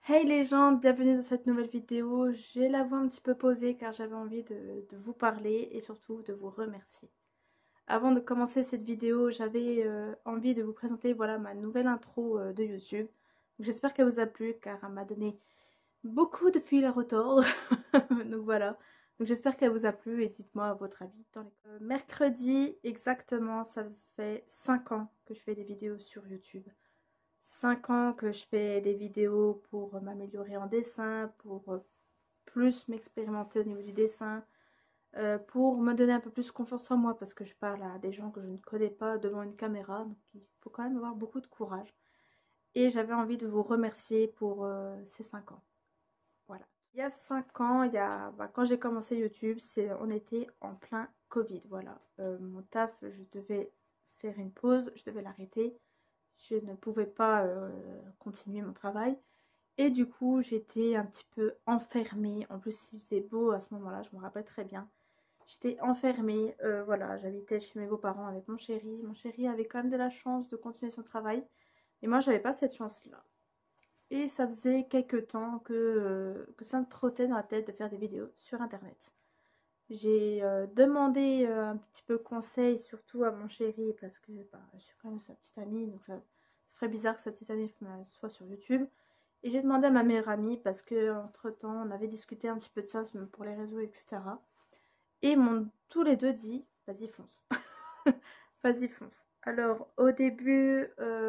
Hey les gens, bienvenue dans cette nouvelle vidéo. J'ai la voix un petit peu posée car j'avais envie de vous parler et surtout de vous remercier. Avant de commencer cette vidéo, j'avais envie de vous présenter voilà, ma nouvelle intro de YouTube. J'espère qu'elle vous a plu car elle m'a donné beaucoup de fil à retordre. Donc voilà, donc j'espère qu'elle vous a plu et dites-moi votre avis dans les mercredi exactement, ça fait 5 ans que je fais des vidéos sur YouTube. 5 ans que je fais des vidéos pour m'améliorer en dessin, pour plus m'expérimenter au niveau du dessin, pour me donner un peu plus confiance en moi parce que je parle à des gens que je ne connais pas devant une caméra, donc il faut quand même avoir beaucoup de courage. Et j'avais envie de vous remercier pour ces 5 ans. Voilà. Il y a 5 ans, quand j'ai commencé YouTube, on était en plein Covid. Voilà. Mon taf, je devais faire une pause, je devais l'arrêter. Je ne pouvais pas continuer mon travail. Et du coup, j'étais un petit peu enfermée. En plus, il faisait beau à ce moment-là, je me rappelle très bien. J'étais enfermée, voilà, j'habitais chez mes beaux-parents avec mon chéri. Mon chéri avait quand même de la chance de continuer son travail. Et moi, j'avais pas cette chance-là. Et ça faisait quelques temps que ça me trottait dans la tête de faire des vidéos sur Internet. J'ai demandé un petit peu conseil, surtout à mon chéri, parce que je suis quand même sa petite amie, donc ça ferait bizarre que sa petite amie soit sur YouTube. Et j'ai demandé à ma meilleure amie, parce que entre temps on avait discuté un petit peu de ça pour les réseaux, etc. Et ils m'ont tous les deux dit, vas-y fonce. Vas-y fonce. Alors au début,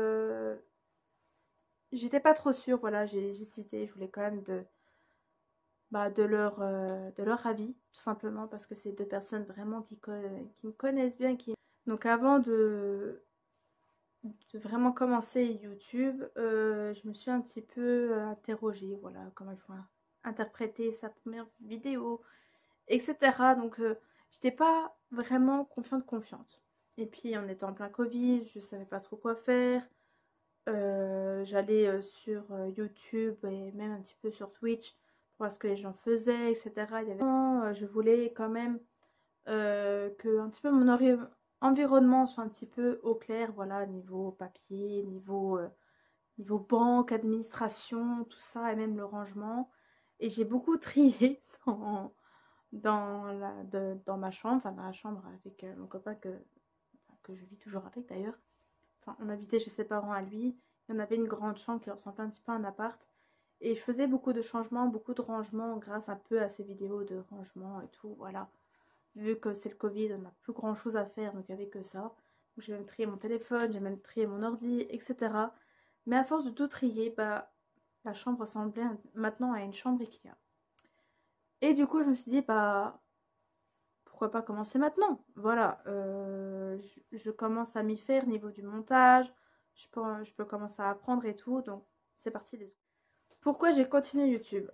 j'étais pas trop sûre, voilà, j'ai hésité, je voulais quand même de leur avis, tout simplement, parce que c'est deux personnes vraiment qui me connaissent bien. Donc avant de vraiment commencer YouTube, je me suis un petit peu interrogée, voilà, comment il faut interpréter sa première vidéo, etc. Donc j'étais pas vraiment confiante. Et puis on était en plein Covid, je savais pas trop quoi faire. J'allais sur YouTube et même un petit peu sur Twitch pour voir ce que les gens faisaient, etc. Je voulais quand même que un petit peu mon environnement soit un petit peu au clair, voilà, niveau papier, niveau banque, administration, tout ça, et même le rangement. Et j'ai beaucoup trié dans ma chambre, enfin dans la chambre avec mon copain que je vis toujours avec d'ailleurs. Enfin, on habitait chez ses parents à lui. Et on avait une grande chambre qui ressemblait un petit peu à un appart. Et je faisais beaucoup de changements, beaucoup de rangements grâce un peu à ces vidéos de rangement et tout. Voilà. Vu que c'est le Covid, on n'a plus grand chose à faire, donc il n'y avait que ça. Donc j'ai même trié mon téléphone, j'ai même trié mon ordi, etc. Mais à force de tout trier, la chambre ressemblait maintenant à une chambre Ikea. Et du coup, je me suis dit, pourquoi pas commencer maintenant? Voilà, je commence à m'y faire niveau du montage, je peux commencer à apprendre et tout, donc c'est parti. Pourquoi j'ai continué YouTube?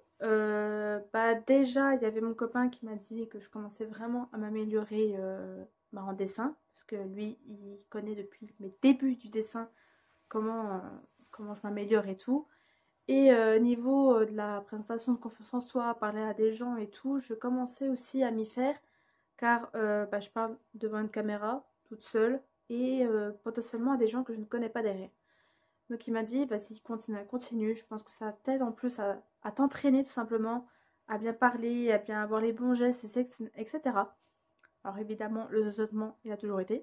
Déjà, il y avait mon copain qui m'a dit que je commençais vraiment à m'améliorer en dessin, parce que lui, il connaît depuis mes débuts du dessin comment je m'améliore et tout. Et niveau de la présentation de confiance en soi, parler à des gens et tout, je commençais aussi à m'y faire car je parle devant une caméra toute seule et potentiellement à des gens que je ne connais pas derrière. Donc il m'a dit, vas-y, continue, continue. Je pense que ça t'aide en plus à t'entraîner tout simplement, à bien parler, à bien avoir les bons gestes, etc. Alors évidemment, le zozotement, il a toujours été.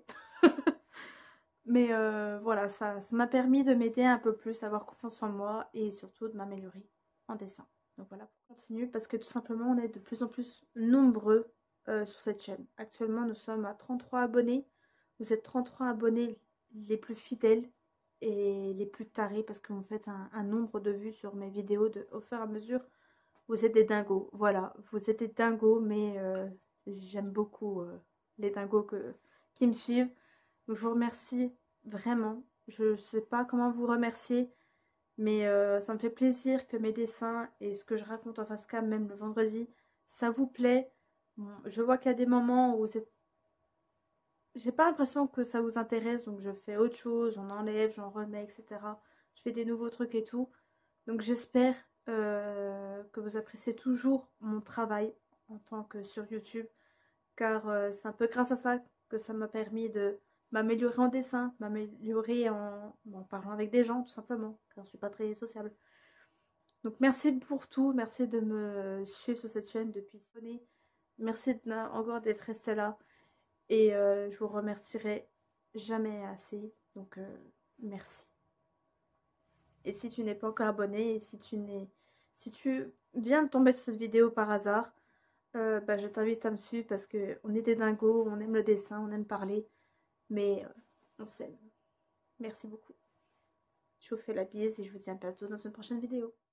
Mais voilà, ça m'a permis de m'aider un peu plus, à avoir confiance en moi et surtout de m'améliorer en dessin. Donc voilà, on continue parce que tout simplement, on est de plus en plus nombreux sur cette chaîne. Actuellement, nous sommes à 33 abonnés. Vous êtes 33 abonnés les plus fidèles et les plus tarés parce que vous faites un nombre de vues sur mes vidéos au fur et à mesure. Vous êtes des dingos, voilà, vous êtes des dingos, mais j'aime beaucoup les dingos qui me suivent. Donc, je vous remercie vraiment. Je ne sais pas comment vous remercier, mais ça me fait plaisir que mes dessins et ce que je raconte en face cam, même le vendredi, ça vous plaît. Bon, je vois qu'il y a des moments où j'ai pas l'impression que ça vous intéresse, donc je fais autre chose, j'en enlève, j'en remets, etc. Je fais des nouveaux trucs et tout. Donc j'espère que vous appréciez toujours mon travail en tant que sur YouTube, car c'est un peu grâce à ça que ça m'a permis de m'améliorer en dessin, m'améliorer en parlant avec des gens tout simplement, car je suis pas très sociable. Donc merci pour tout, merci de me suivre sur cette chaîne depuis cette année. Merci encore d'être resté là. Et je vous remercierai jamais assez. Donc merci. Et si tu n'es pas encore abonné, et si tu viens de tomber sur cette vidéo par hasard, bah, je t'invite à me suivre parce qu'on est des dingos, on aime le dessin, on aime parler, mais on s'aime. Merci beaucoup. Je vous fais la bise et je vous dis à bientôt dans une prochaine vidéo.